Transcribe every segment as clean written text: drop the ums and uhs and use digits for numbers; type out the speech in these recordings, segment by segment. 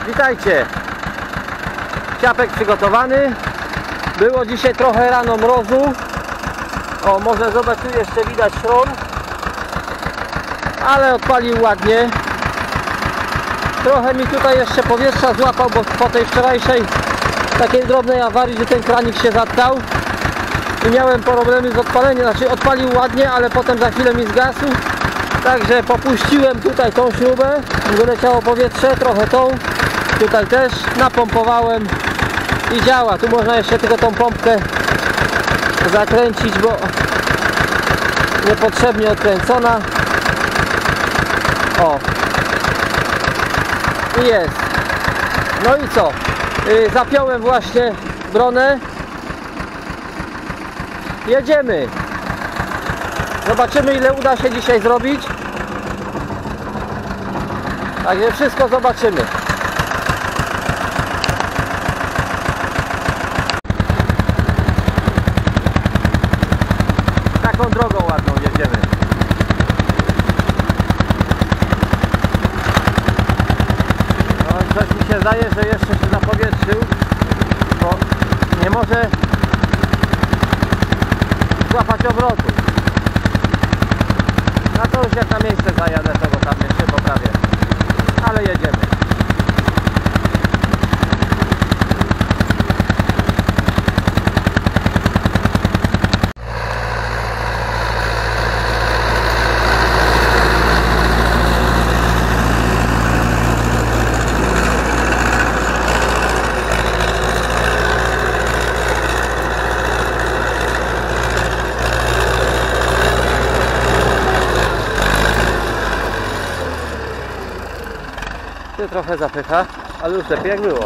Witajcie. Ciapek przygotowany. Było dzisiaj trochę rano mrozu. O, może zobacz, tu jeszcze widać szron. Ale odpalił ładnie. Trochę mi tutaj jeszcze powietrza złapał, bo po tej wczorajszej takiej drobnej awarii, że ten kranik się zatkał i miałem problemy z odpaleniem. Znaczy odpalił ładnie, ale potem za chwilę mi zgasł. Także popuściłem tutaj tą śrubę, wyleciało powietrze, trochę tą, tutaj też napompowałem i działa. Tu można jeszcze tylko tą pompkę zakręcić, bo niepotrzebnie odkręcona. O, i jest. No i co? Zapiąłem właśnie bronę. Jedziemy. Zobaczymy, ile uda się dzisiaj zrobić. Także wszystko zobaczymy. Taką drogą ładną jedziemy. No, coś mi się zdaje, że jeszcze się zapowietrzył, bo nie może złapać obrotu. Na to już jak na miejsce zajadę, to go tam jeszcze poprawię. Ale jedziemy. Trochę zapycha, ale już lepiej jak było.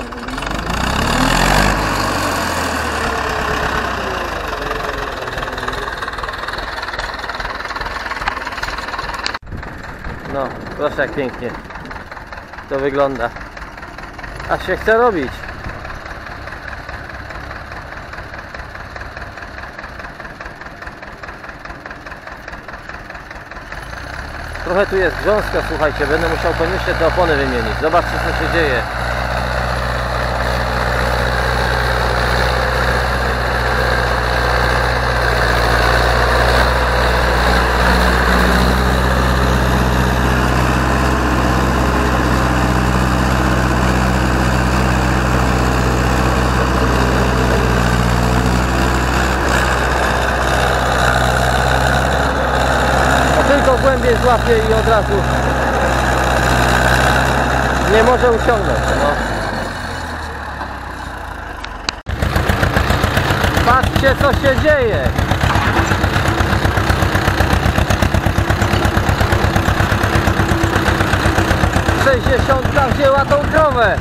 No, proszę jak pięknie to wygląda. Aż się chce robić. Trochę tu jest grząska, słuchajcie, będę musiał koniecznie te opony wymienić. Zobaczcie, co się dzieje. Głębiej złapie i od razu nie może uciągnąć. No. Patrzcie, co się dzieje. Sześćdziesiątka wzięła tą krowę.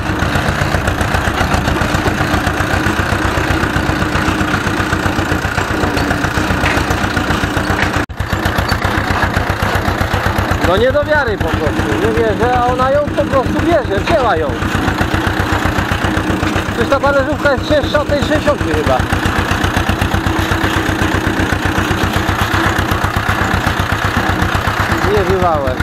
No nie do wiary po prostu, nie wierzę, a ona ją po prostu bierze, wzięła ją. Przecież ta talerzówka jest cięższa od tej 60 chyba. Nie żywałem.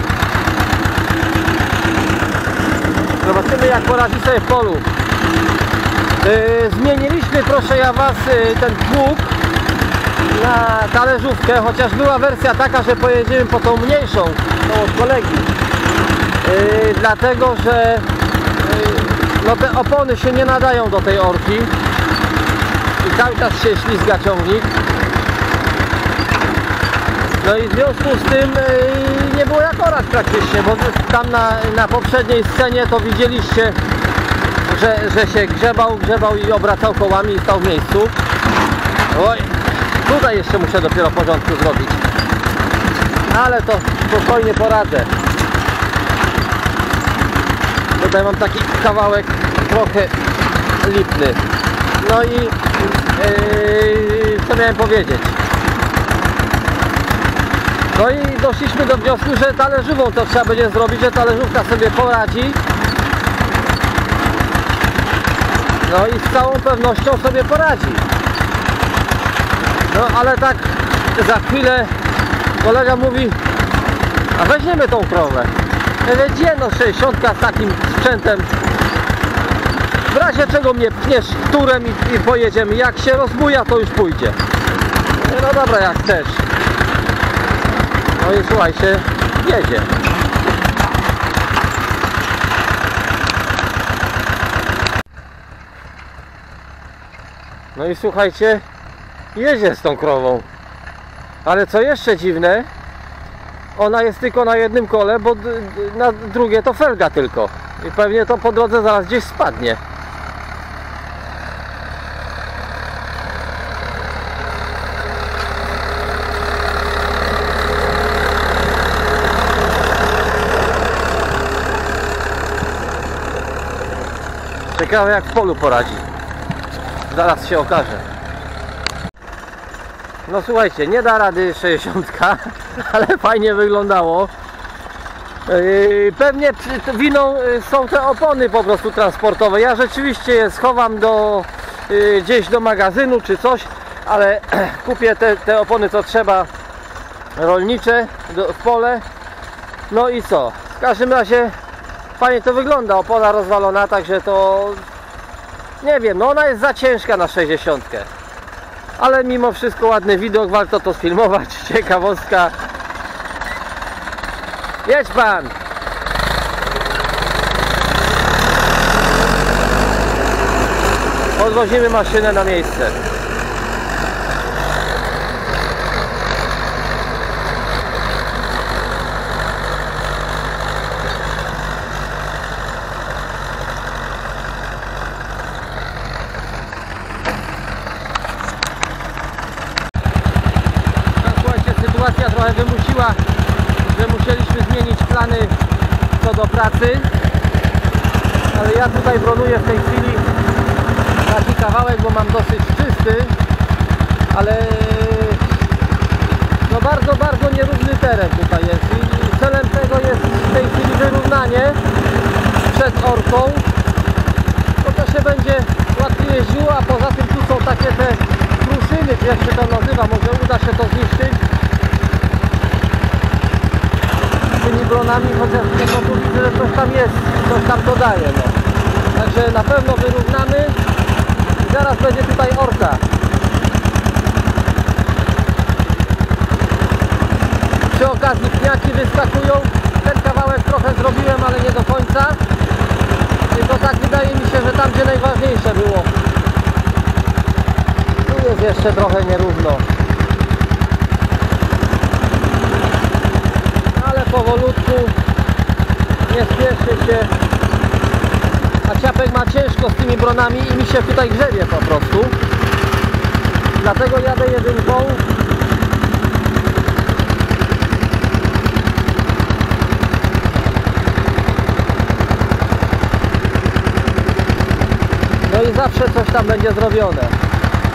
Zobaczymy, jak poradzi sobie w polu. Zmieniliśmy, proszę ja was, ten pług na talerzówkę, chociaż była wersja taka, że pojedziemy po tą mniejszą, tą od kolegi, dlatego że no te opony się nie nadają do tej orki i cały czas się ślizga ciągnik. No i w związku z tym nie było jak orać praktycznie, bo tam na poprzedniej scenie to widzieliście, że się grzebał i obracał kołami i stał w miejscu. Oj, tutaj jeszcze muszę dopiero porządku zrobić, ale to spokojnie poradzę. Tutaj mam taki kawałek trochę lipny. No i co miałem powiedzieć? No i doszliśmy do wniosku, że talerzówką to trzeba będzie zrobić, że talerzówka sobie poradzi. No i z całą pewnością sobie poradzi. No ale tak za chwilę kolega mówi, a weźmiemy tą krowę. Ja mówię, gdzie no 60 z takim sprzętem W razie czego mnie pniesz turem i pojedziemy. Jak się rozbuja, to już pójdzie. No dobra, jak chcesz. No i słuchajcie, jedzie. No i słuchajcie, jedzie z tą krową. Ale co jeszcze dziwne, ona jest tylko na jednym kole, bo na drugie to felga tylko. I pewnie to po drodze zaraz gdzieś spadnie. Ciekawe jak w polu poradzi. Zaraz się okaże. No słuchajcie, nie da rady 60, ale fajnie wyglądało. Pewnie winą są te opony po prostu transportowe. Ja rzeczywiście je schowam gdzieś do magazynu czy coś, ale kupię te opony co trzeba, rolnicze w pole. No i co? W każdym razie fajnie to wygląda, opona rozwalona, także to nie wiem, no ona jest za ciężka na 60. Ale mimo wszystko ładny widok, warto to sfilmować, ciekawostka. Jedź pan! Odwozimy maszynę na miejsce. Sytuacja trochę wymusiła, że musieliśmy zmienić plany co do pracy, ale ja tutaj bronuję w tej chwili taki kawałek, bo mam dosyć czysty, ale no bardzo nierówny teren tutaj jest i celem tego jest w tej chwili wyrównanie przed orką, bo to się będzie łatwiej jeździło, a poza tym tu są takie te kruszyny, jak się to nazywa, może uda się to zniszczyć tymi bronami, chociaż no tu widzę, że coś tam jest, coś tam dodaje, no. Także na pewno wyrównamy i zaraz będzie tutaj orka. Przy okazji pniaki wyskakują, ten kawałek trochę zrobiłem, ale nie do końca, tylko tak wydaje mi się, że tam gdzie najważniejsze było. Tu jest jeszcze trochę nierówno. Powolutku, nie spieszy się, a ciapek ma ciężko z tymi bronami i mi się tutaj grzebie po prostu, dlatego jadę jedynką. No i zawsze coś tam będzie zrobione.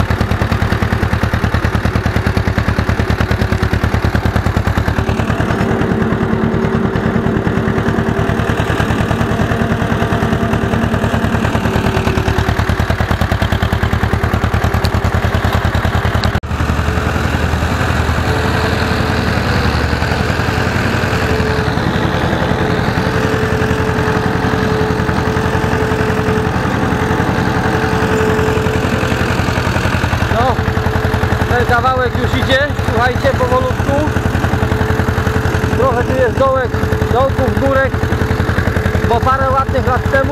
Kawałek już idzie, słuchajcie, powolutku. Trochę tu jest dołków, górek, bo parę ładnych lat temu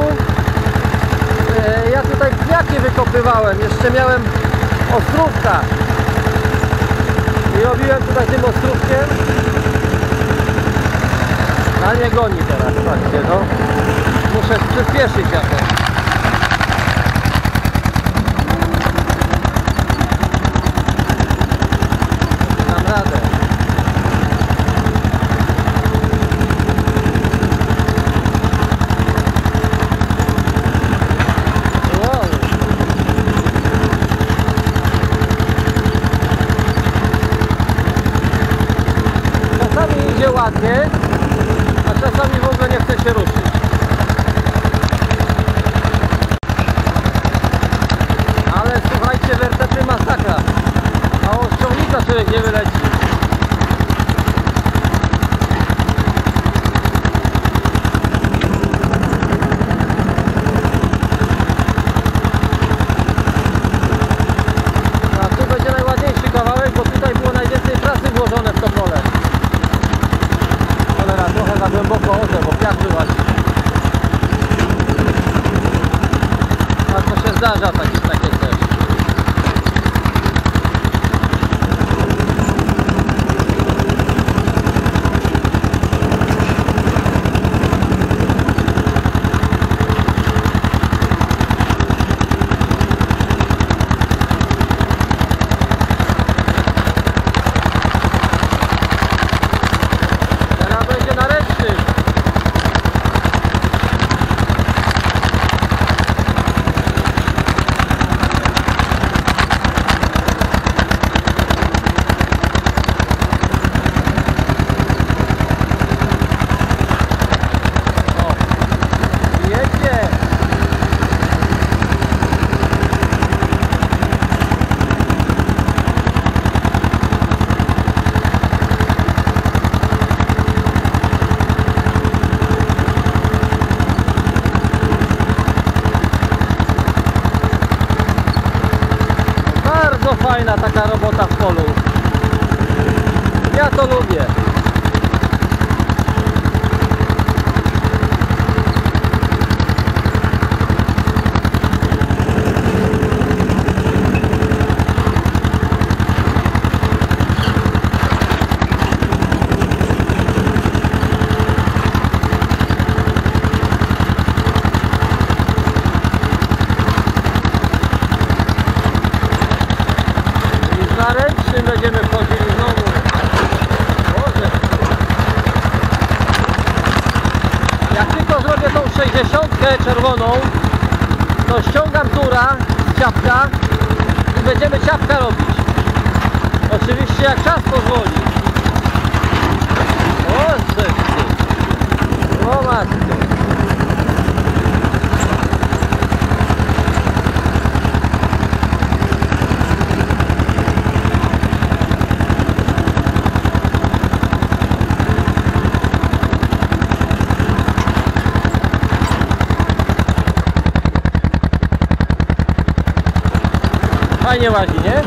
ja tutaj pniaki wykopywałem, jeszcze miałem ostrówka i robiłem tutaj tym ostrówkiem, a nie goni teraz, patrzcie, no muszę przyspieszyć jakoś. Radę. Wow. Czasami idzie ładnie, a czasami w ogóle nie chce się ruszyć. Ale słuchajcie, wertepy masakra. A od ciągnika człowiek nie wyleci. głęboko chodzę, bo piach wyłazi. A to się zdarza takie coś. Fajna taka robota w polu. Ja to lubię. Ręcznym będziemy wchodzili znowu. Boże. Jak tylko zrobię tą 60 czerwoną, to ściągam tura z ciapka i będziemy ciapka robić. Oczywiście jak czas pozwoli. O, o matko. Fajnie łazi, nie?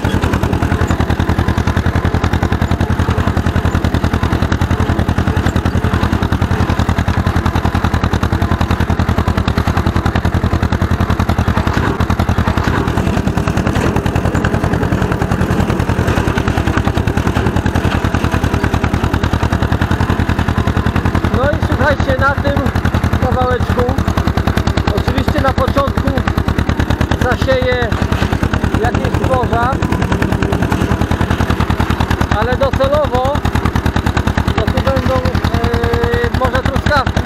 No i słuchajcie, na tym kawałeczku oczywiście na początku zasieję jakieś zboża, ale docelowo to tu będą może truskawki.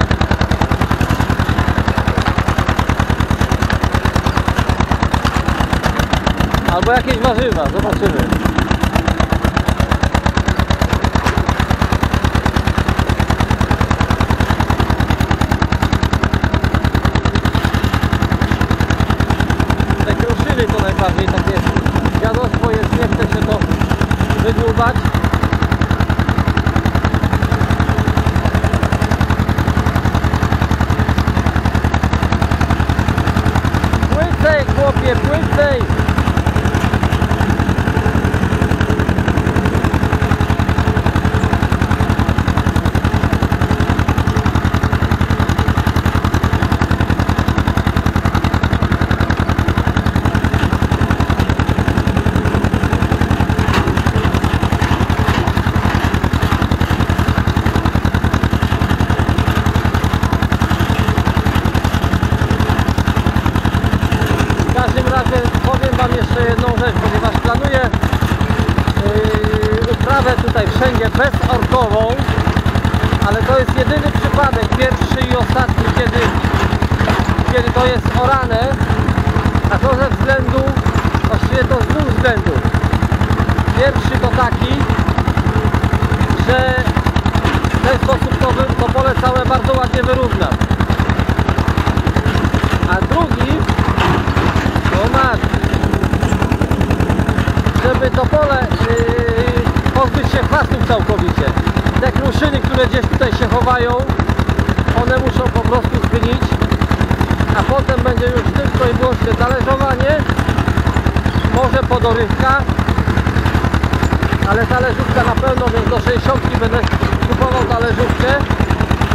Albo jakieś warzywa, zobaczymy. To najbardziej takie dziadostwo jest, nie chce się to wydłubać. Płycej, chłopie, płycej! Powiem wam jeszcze jedną rzecz, ponieważ planuję uprawę tutaj wszędzie bezorkową, ale to jest jedyny przypadek, pierwszy i ostatni, kiedy to jest orane, a to ze względu, właściwie to z dwóch względów. Pierwszy to taki, że w ten sposób to pole całe bardzo ładnie wyrównam. A drugi, żeby to pole pozbyć się chwastów całkowicie. Te kruszyny, które gdzieś tutaj się chowają, one muszą po prostu zgnić, a potem będzie już tylko i wyłącznie talerzowanie, może podorywka, ale talerzówka na pewno, więc do 60 będę kupował talerzówkę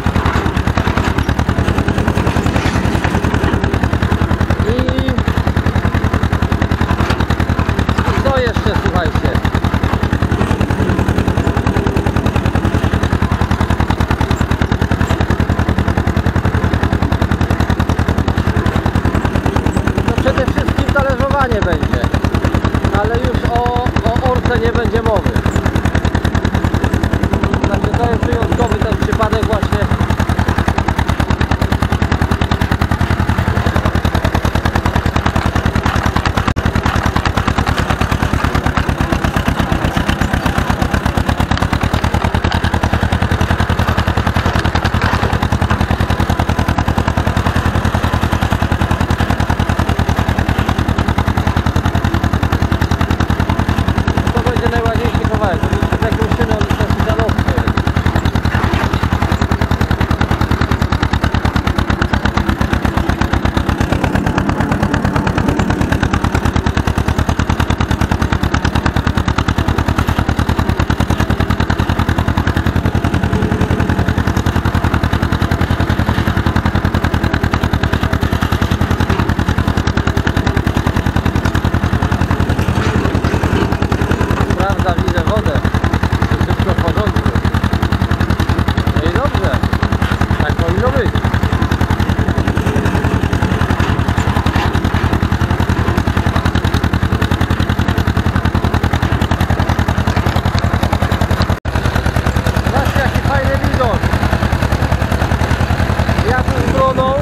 powinno być. Zobaczcie, jaki fajny widok. Ja tu z droną.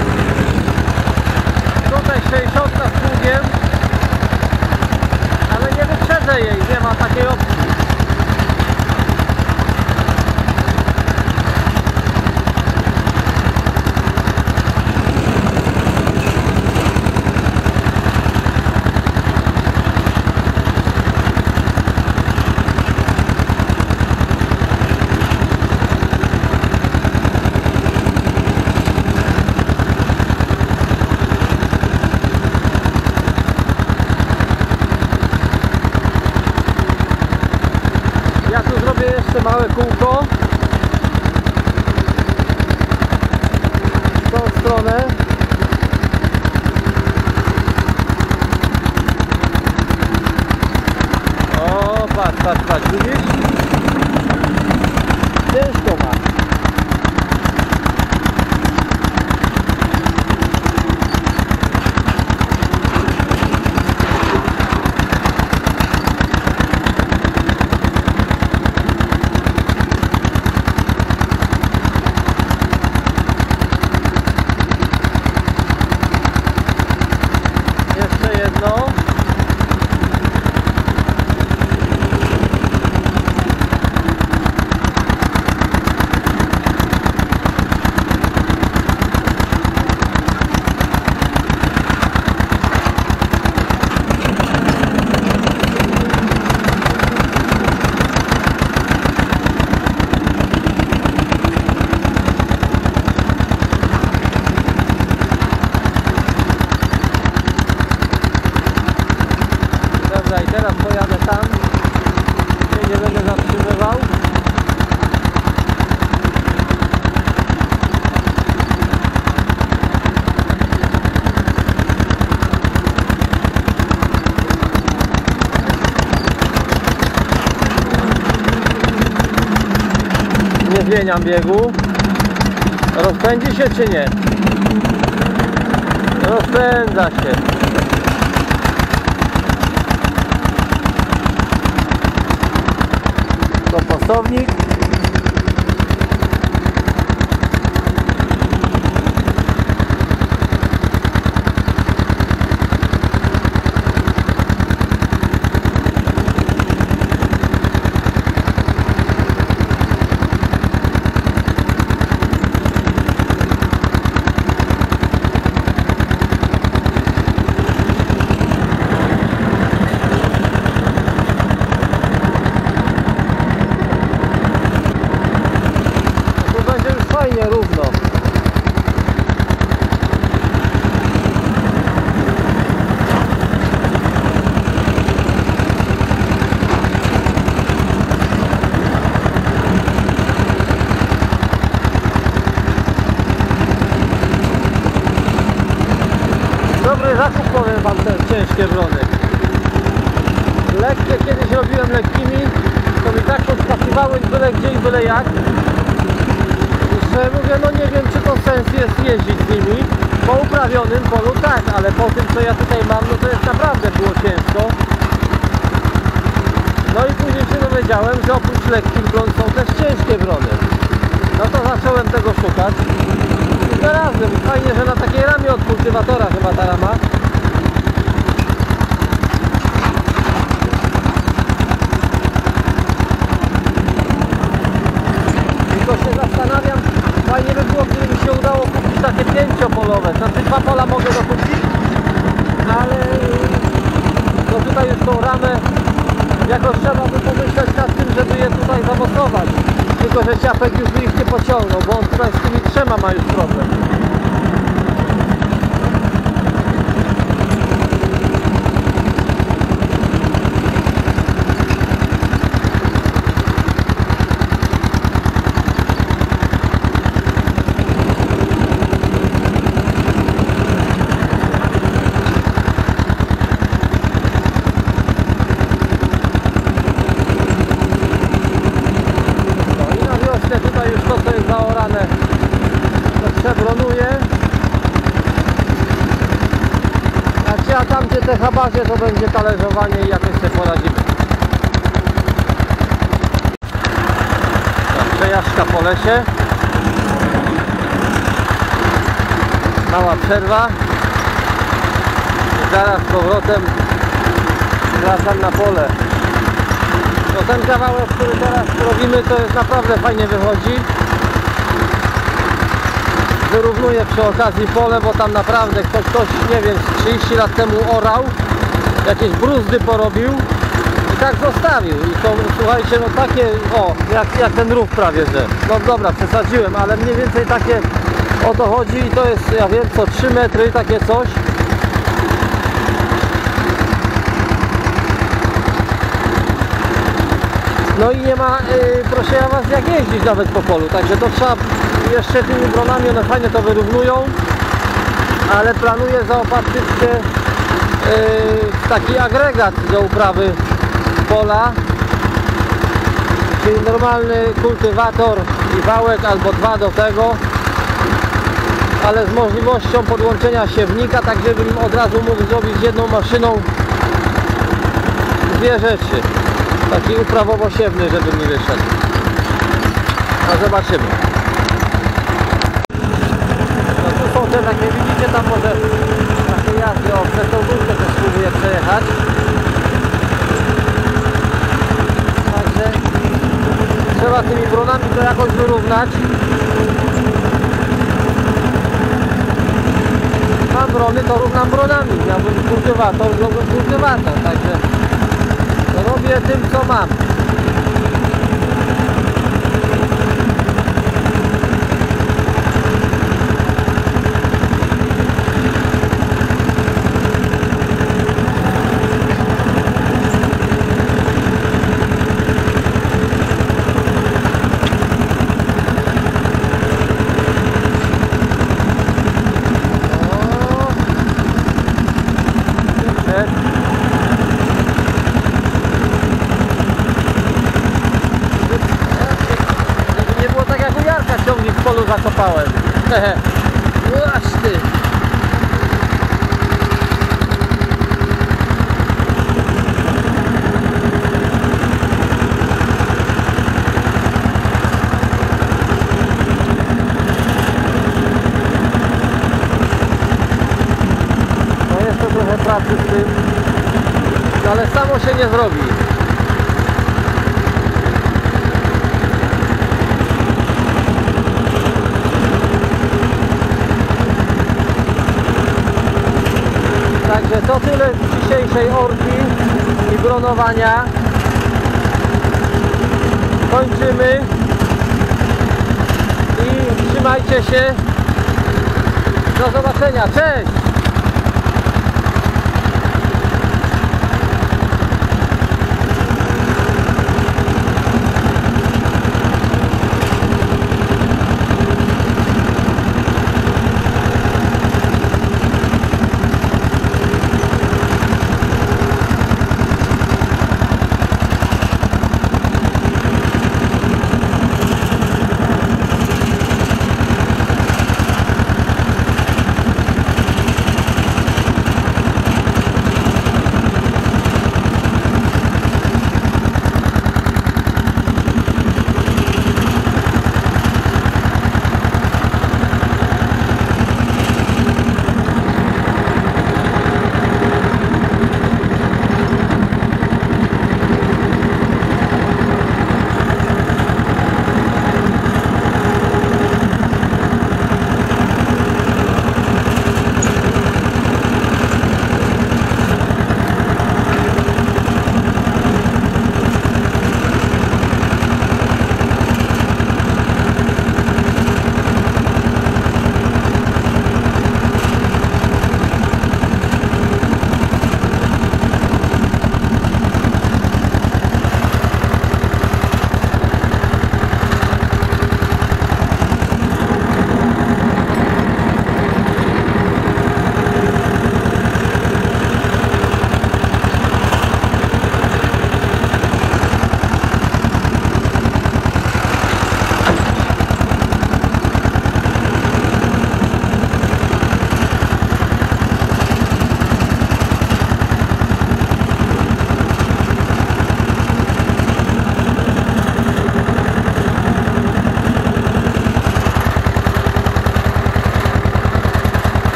Tutaj 60 z pługiem. Ale nie wyprzedzę jej, nie ma takiej opcji. Ja tu zrobię jeszcze małe kółko w tą stronę. O, patrz, widzisz? Ciężko ma. Jeszcze jedno. Dobra, i teraz pojadę tam, się nie będę zatrzymywał. Nie zmieniam biegu. Rozpędzi się czy nie? Rozpędza się. To postownik. Fajnie równo. Dobry zakup, powiem wam, te ciężkie wrony. Lekkie kiedyś robiłem lekkimi, to mi tak podskakiwały byle gdzie i byle jak. Że mówię, no nie wiem, czy to sens jest jeździć z nimi. Po uprawionym polu tak, ale po tym, co ja tutaj mam, no to jest naprawdę było ciężko. No i później się dowiedziałem, że oprócz lekkich wron są też ciężkie wrony. No to zacząłem tego szukać. I znalazłem. Fajnie, że na takiej ramie od kultywatora chyba ta rama. Tylko się zastanawiam, fajnie by było, gdyby mi się udało kupić takie 5-polowe. Znaczy 2 pola mogę dokupić, ale no tutaj już tą ramę jakoś trzeba by pomyśleć nad tym, żeby je tutaj zamocować. Tylko że ciapek już by ich nie pociągnął, bo on tutaj z tymi 3 ma już problem. Tutaj już to, co jest zaorane, przy techabazie to będzie talerzowanie i jakoś sobie poradzimy. Tak, przejażdżka po lesie. Mała przerwa. I zaraz z powrotem wracam na pole. No ten kawałek, który teraz robimy, to jest naprawdę fajnie wychodzi. Wyrównuję przy okazji pole, bo tam naprawdę ktoś nie wiem, 30 lat temu orał, jakieś bruzdy porobił i tak zostawił. I to, słuchajcie, no takie, o, jak ten rów prawie, że, no dobra, przesadziłem, ale mniej więcej takie o to chodzi i to jest, ja wiem co, 3 metry, takie coś. No i nie ma, proszę ja was, jak jeździć nawet po polu, także to trzeba jeszcze tymi dronami, one fajnie to wyrównują, ale planuję zaopatrzyć się w taki agregat do uprawy pola, czyli normalny kultywator i wałek albo 2 do tego, ale z możliwością podłączenia siewnika, tak żebym od razu mógł zrobić jedną maszyną 2 rzeczy. Taki uprawowo-siewny, żeby mi wyszedł. No zobaczymy. No tu są te takie, widzicie, tam może takie jazdy, o, przez tą górkę też spróbuję przejechać. Także trzeba tymi bronami to jakoś wyrównać. Mam brony, to równam bronami. Miałbym kultywator, zrobiłem kultywator, także robię tym, co mam. Ciągnik w polu zakopałem. Aż ty. No jest to trochę pracy z tym, ale samo się nie zrobi. Także to tyle z dzisiejszej orki i bronowania. Kończymy i trzymajcie się. Do zobaczenia. Cześć!